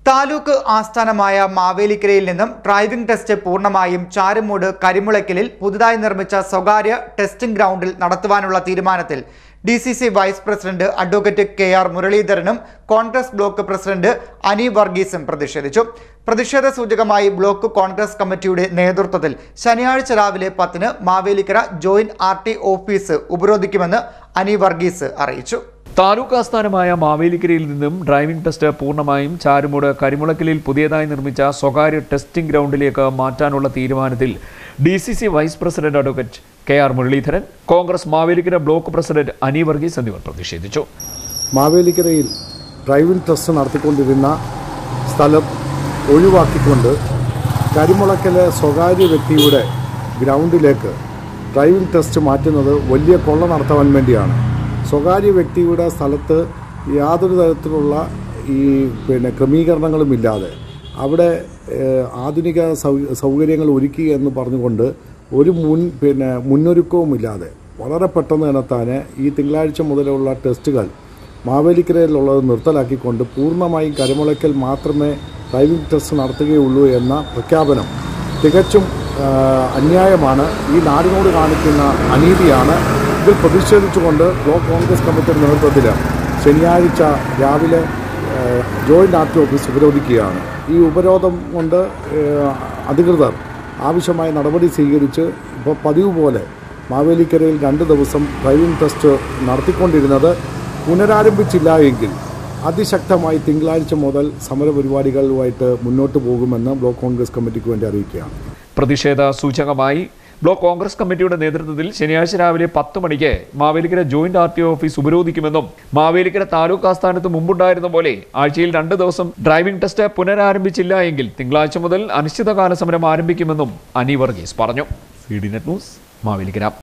താലൂക്ക് ആസ്ഥാനമായ മാവേലിക്കരയിൽ നിന്നും ഡ്രൈവിംഗ് ടെസ്റ്റ് പൂർണ്ണമായും ചാരുമൂട് കരിമുളയ്ക്കലിൽ പുതുതായി നിർമ്മിച്ച സ്വകാര്യ ടെസ്റ്റിംഗ് ഗ്രൗണ്ടിൽ നടത്തുവാനുള്ള തീരുമാനത്തിൽ DCC vice president advocate K R. മുരളീധരനും കോൺഗ്രസ് ബ്ലോക്ക് പ്രസിഡന്റ് അനി വർഗീസും പ്രതിഷേധിച്ചു. പ്രതിഷേധ സൂചകമായി ബ്ലോക്ക് കോൺഗ്രസ് കമ്മിറ്റിയുടെ നേതൃത്വത്തിൽ ശനിയാഴ്ച രാവിലെ 10-ന് മാവേലിക്കര ജോയിന്റ് RT ഓഫീസ് ഉപരോധിക്കുമെന്ന് അനി വർഗീസ് അറിയിച്ചു. താലൂക്ക് ആസ്ഥാനമായ മാവേലിക്കരയിൽ നിന്നും ഡ്രൈവിംഗ് ടെസ്റ്റ് പൂർണ്ണമായും ചാരുമൂട് കരിമുളയ്ക്കലിൽ പുതിയതായി നിർമ്മിച്ച സ്വകാര്യ ടെസ്റ്റിംഗ് ഗ്രൗണ്ടിലേക്ക് മാറ്റാനുള്ള തീരുമാനത്തിൽ DCC vice president advocate K R. Muraleedharan, Congress Mavelikara block president Ani Varghese എന്നിവർ പ്രതിഷേധിച്ചു. മാവേലിക്കരയിൽ ഡ്രൈവിംഗ് ടെസ്റ്റ് നടത്തിക്കൊണ്ടിരുന്ന സ്ഥലം ഒഴിവാക്കിക്കൊണ്ട് കരിമുളയ്ക്കലെ സ്വകാര്യ വ്യക്തിയുടെ ഗ്രൗണ്ടിലേക്ക് ഡ്രൈവിംഗ് ടെസ്റ്റ് മാറ്റുന്നത് വലിയ കൊള്ള നടത്താൻ വേണ്ടിയാണ്. സ്വകാര്യ വ്യക്തിയുടെ സ്ഥലത്ത് യാതൊരു തരത്തിലുള്ള ക്രമീകരണങ്ങളുമില്ലാതെ അവിടെ ആധുനിക സൗകര്യങ്ങൾ ഒരുക്കി എന്ന് പറഞ്ഞുകൊണ്ട് ഒരു മുന്നൊരുക്കവുമില്ലാതെ വളരെ പെട്ടെന്ന് തന്നെ ഈ തിങ്കളാഴ്ച മുതലുള്ള ടെസ്റ്റുകൾ മാവേലിക്കരയിലുള്ളത് നിർത്തലാക്കിക്കൊണ്ട് പൂർണ്ണമായും കരിമുളയ്ക്കൽ മാത്രമേ ഡ്രൈവിംഗ് ടെസ്റ്റ് നടത്തുകയുള്ളൂ എന്ന പ്രഖ്യാപനം തികച്ചും അന്യായമാണ്. ഈ നാടിനോട് കാണിക്കുന്ന അനീതിയാണ്. ഇതിൽ പ്രതിഷേധിച്ചുകൊണ്ട് ബ്ലോക്ക് കോൺഗ്രസ് കമ്മിറ്റിയുടെ നേതൃത്വത്തിൽ ശനിയാഴ്ച രാവിലെ ജോയിന്റ് RT ഓഫീസ് ഉപരോധിക്കുകയാണ്. ഈ ഉപരോധം കൊണ്ട് അധികൃതർ ആവശ്യമായ നടപടി സ്വീകരിച്ച് ഇപ്പോൾ പതിവ് പോലെ മാവേലിക്കരയിൽ 2 ദിവസം ഡ്രൈവിംഗ് ടെസ്റ്റ് നടത്തിക്കൊണ്ടിരുന്നത് പുനരാരംഭിച്ചില്ല എങ്കിൽ അതിശക്തമായി തിങ്കളാഴ്ച മുതൽ സമരപരിപാടികളുമായിട്ട് മുന്നോട്ട് പോകുമെന്ന് ബ്ലോക്ക് കോൺഗ്രസ് കമ്മിറ്റിക്ക് വേണ്ടി അറിയിക്കുകയാണ്. പ്രതിഷേധ സൂചകമായി ബ്ലോക്ക് കോൺഗ്രസ് കമ്മിറ്റിയുടെ നേതൃത്വത്തിൽ ശനിയാഴ്ച രാവിലെ 10 മണിക്ക് മാവേലിക്കര ജോയിന്റ് RT ഓഫീസ് ഉപരോധിക്കുമെന്നും മാവേലിക്കര താലൂക്ക് ആസ്ഥാനത്ത് മുമ്പുണ്ടായിരുന്ന പോലെ ആഴ്ചയിൽ 2 ദിവസം ഡ്രൈവിംഗ് ടെസ്റ്റ് പുനരാരംഭിച്ചില്ല എങ്കിൽ തിങ്കളാഴ്ച മുതൽ അനിശ്ചിതകാല സമരം ആരംഭിക്കുമെന്നും അനി വർഗീസ് പറഞ്ഞു. CDNet news, Mavelikkara.